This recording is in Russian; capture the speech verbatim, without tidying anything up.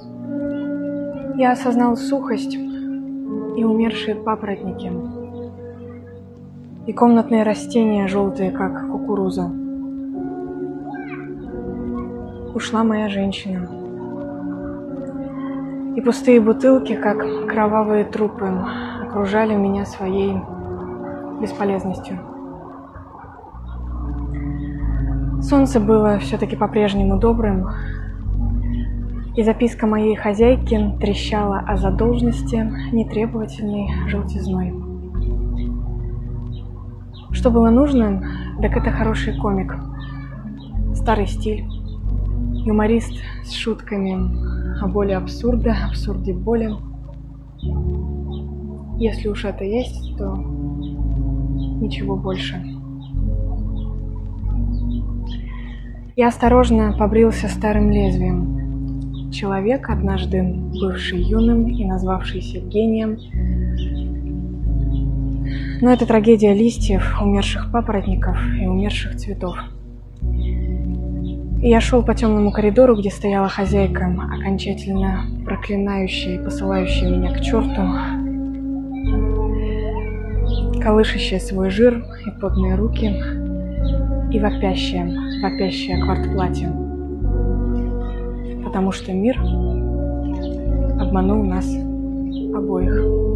Я осознал сухость и умершие папоротники, и комнатные растения, желтые, как кукуруза. Ушла моя женщина. И пустые бутылки, как кровавые трупы, окружали меня своей бесполезностью. Солнце было все-таки по-прежнему добрым, и записка моей хозяйки трещала о задолженности нетребовательной желтизной. Что было нужно, так это хороший комик, старый стиль, юморист с шутками о боли абсурда, абсурде боли. Если уж это есть, то ничего больше. Я осторожно побрился старым лезвием. Человек, однажды бывший юным и назвавшийся гением. Но это трагедия листьев, умерших папоротников и умерших цветов. И я шел по темному коридору, где стояла хозяйка, окончательно проклинающая и посылающая меня к черту, колышащая свой жир и потные руки, и вопящая, вопящая о квартплате. Потому что мир обманул нас обоих.